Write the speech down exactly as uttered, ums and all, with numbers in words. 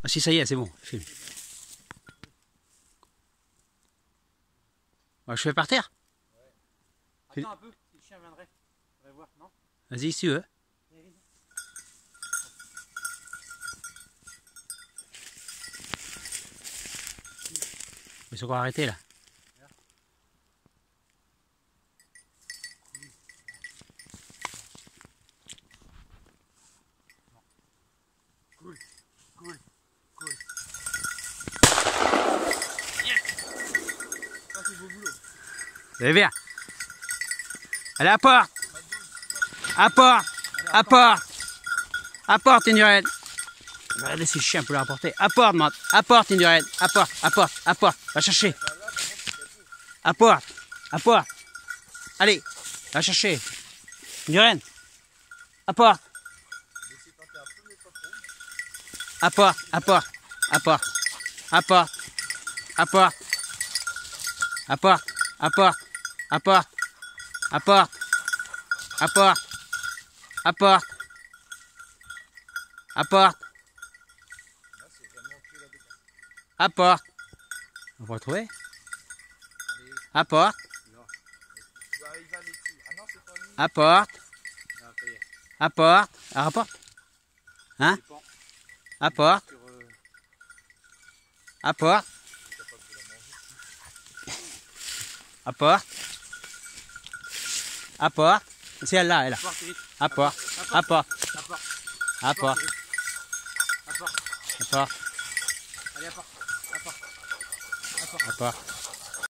Ah si, ça y est, c'est bon, filme. Ah, je fais par terre. Ouais. Attends un peu, si le chien viendrait. On va voir, non? Vas-y, si tu veux. Ils sont encore arrêtés là. Cool, cool, cool. Yes. Ça c'est beau boulot. Allez, viens. Allez, apporte. Apporte. Apporte. Apporte, Indurain. Regardez si le chien peut l'apporter. Apporte, Matt. Apporte, Indurain. Apporte, apporte, apporte. Va chercher. Apporte. Apporte. Allez, va chercher. Indurain. Apporte. Apporte, apporte, apporte, apporte, apporte, apporte, apporte, apporte, apporte, apporte, apporte, apporte, apporte. On va retrouver. Apporte, apporte, apporte, ah, rapporte. Hein? Apporte. Apporte. Apporte. Apporte. C'est elle là, elle là. Apporte. Apporte. Apporte. Apporte. Apporte. Allez, apporte. Apporte. Apporte.